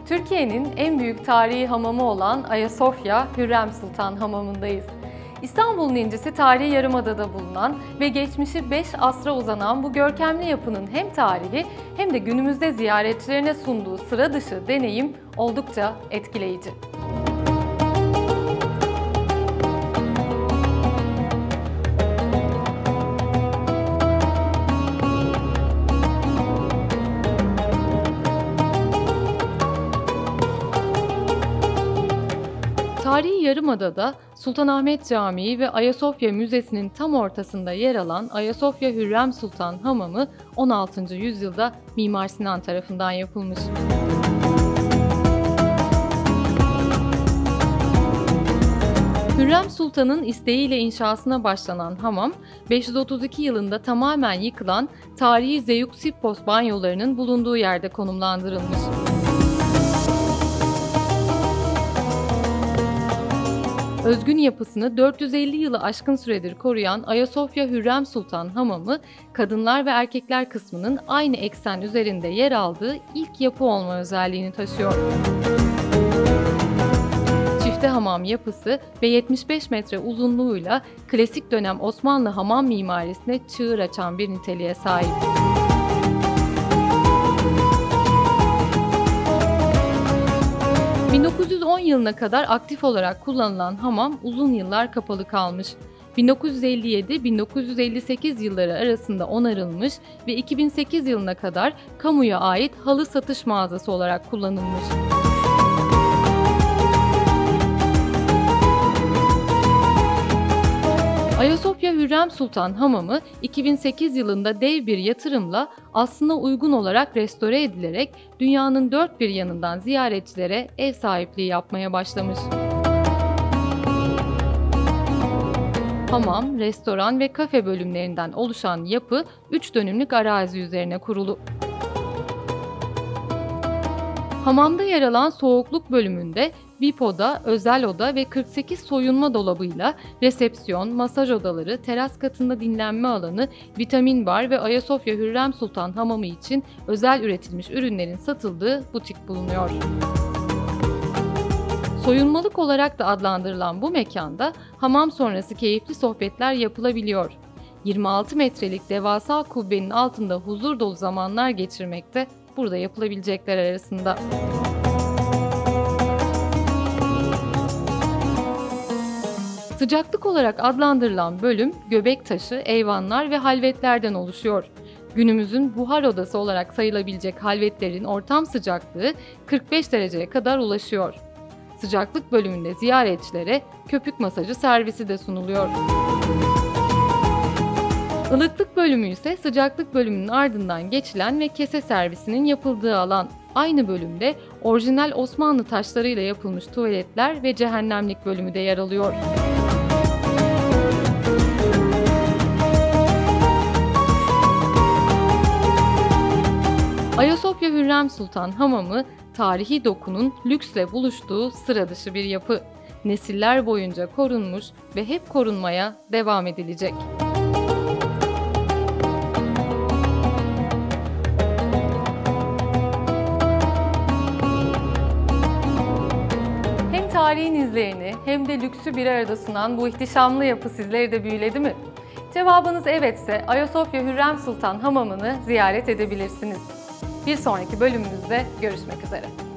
Türkiye'nin en büyük tarihi hamamı olan Ayasofya Hürrem Sultan Hamamı'ndayız. İstanbul'un incisi tarihi Yarımada'da bulunan ve geçmişi 5 asra uzanan bu görkemli yapının hem tarihi hem de günümüzde ziyaretçilerine sunduğu sıra dışı deneyim oldukça etkileyici. Tarihi Yarımada'da Sultanahmet Camii ve Ayasofya Müzesi'nin tam ortasında yer alan Ayasofya Hürrem Sultan Hamamı 16. yüzyılda Mimar Sinan tarafından yapılmış. Hürrem Sultan'ın isteğiyle inşasına başlanan hamam, 532 yılında tamamen yıkılan tarihi Zeuxippos banyolarının bulunduğu yerde konumlandırılmış. Özgün yapısını 450 yılı aşkın süredir koruyan Ayasofya Hürrem Sultan Hamamı, kadınlar ve erkekler kısmının aynı eksen üzerinde yer aldığı ilk yapı olma özelliğini taşıyor. Çifte hamam yapısı ve 75 metre uzunluğuyla klasik dönem Osmanlı hamam mimarisine çığır açan bir niteliğe sahip. ...1910 yılına kadar aktif olarak kullanılan hamam uzun yıllar kapalı kalmış. 1957-1958 yılları arasında onarılmış ve 2008 yılına kadar kamuya ait halı satış mağazası olarak kullanılmış. Ayasofya Hürrem Sultan Hamamı 2008 yılında dev bir yatırımla aslına uygun olarak restore edilerek dünyanın dört bir yanından ziyaretçilere ev sahipliği yapmaya başlamış. Hamam, restoran ve kafe bölümlerinden oluşan yapı 3 dönümlük arazi üzerine kurulu. Hamamda yer alan soğukluk bölümünde VIP oda, özel oda ve 48 soyunma dolabıyla resepsiyon, masaj odaları, teras katında dinlenme alanı, vitamin bar ve Ayasofya Hürrem Sultan Hamamı için özel üretilmiş ürünlerin satıldığı butik bulunuyor. Soyunmalık olarak da adlandırılan bu mekanda hamam sonrası keyifli sohbetler yapılabiliyor. 26 metrelik devasa kubbenin altında huzur dolu zamanlar geçirmek de burada yapılabilecekler arasında. Sıcaklık olarak adlandırılan bölüm göbek taşı, eyvanlar ve halvetlerden oluşuyor. Günümüzün buhar odası olarak sayılabilecek halvetlerin ortam sıcaklığı 45 dereceye kadar ulaşıyor. Sıcaklık bölümünde ziyaretçilere köpük masajı servisi de sunuluyor. Ilıklık bölümü ise sıcaklık bölümünün ardından geçilen ve kese servisinin yapıldığı alan. Aynı bölümde orijinal Osmanlı taşlarıyla yapılmış tuvaletler ve cehennemlik bölümü de yer alıyor. Ayasofya Hürrem Sultan Hamamı, tarihi dokunun lüksle buluştuğu sıra dışı bir yapı. Nesiller boyunca korunmuş ve hep korunmaya devam edilecek. Hem tarihin izlerini hem de lüksü bir arada sunan bu ihtişamlı yapı sizleri de büyüledi mi? Cevabınız evetse Ayasofya Hürrem Sultan Hamamı'nı ziyaret edebilirsiniz. Bir sonraki bölümümüzde görüşmek üzere.